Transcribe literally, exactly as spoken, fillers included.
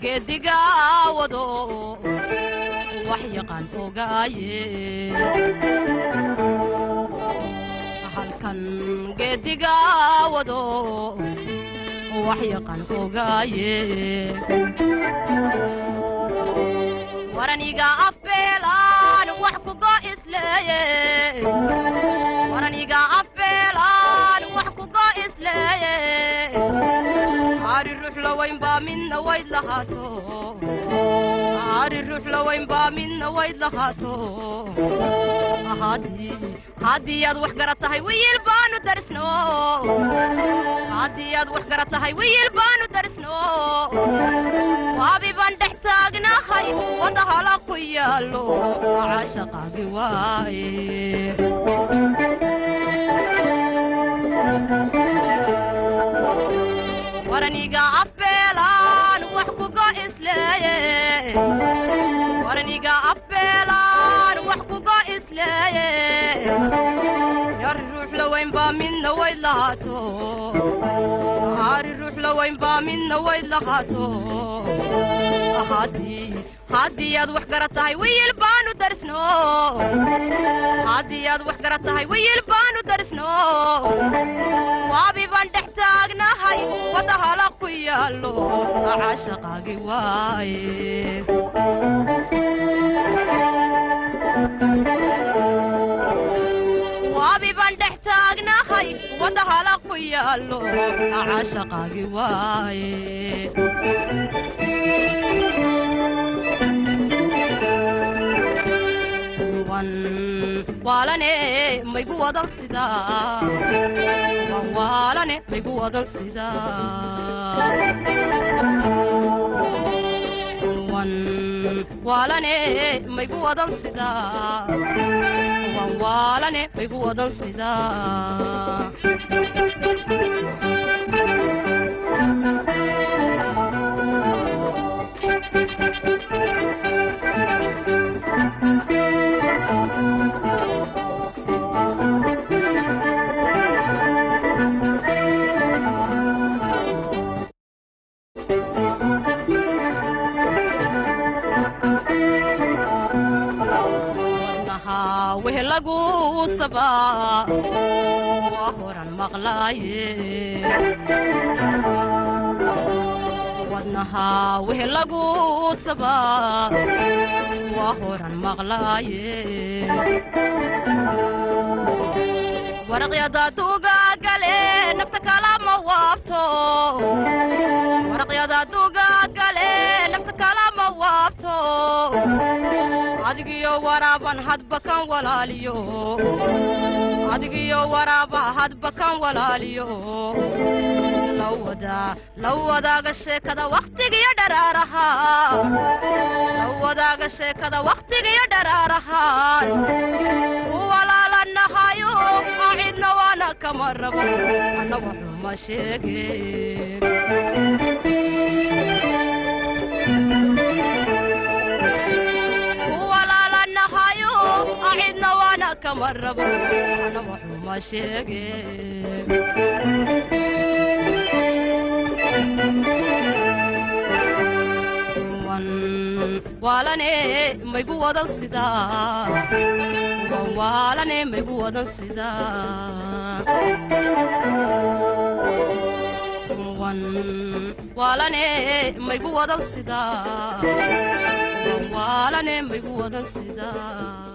geediga wado wax yaqaan ogaaye halkan geediga wado wax yaqaan ogaaye waraniga apeelaan wax ku go isleeye waraniga apeelaan wax ku go isleeye ari ruux la wayn baa midna wayd lahaato ari ruux la wayn baa midna wayd lahaato haddii haddii aad wax garatahay wiil baanu darisno haddii aad wax garatahay wiil baanu darisno waabi baan dhex taagnahay wada hala ku yaalo caashaqaagi waaye waraniga apeelaan wax ku go isleeye waraniga apeelaan wax ku go isleeye yar ruux la wayn baa midna wayd lahaato ari ruux la wayn baa midna wayd lahaato haddii haddii aad wax garatahay wiil baanu darisno haddii aad wax garatahay wiil baanu darisno waabi baan dhex taagnahay wada hala ku yaalo caashaqaagi waaye waabi baan dhex taagnahay wada hala ku yaalo caashaqaagi waaye walane maygu wadan sidaa walane maygu wadan sidaa walane maygu wadan sidaa walane maygu wadan sidaa wehelagu sabaa waa horan maqlaaye wadnaha wehelagu sabaa waa horan maqlaaye waraqyada duuga gale nafta kalama waabto waraqyada duuga gale nafta kalama waabto adigiyo waraaban hadba kan walaaliyo adigiyo waraaba hadba kan walaaliyo lawada lawadaga sheekada waqtigiyo dharaaraha lawadaga sheekada waqtigiyo dharaaraha walaalanahayo cidna waana kama rabo annagu xuma sheegeen cidna waana kama rabo annagu xuma sheegeen walane maygu wadan sidaa walane maygu wadan sidaa walane maygu wadan sidaa walane maygu wadan sidaa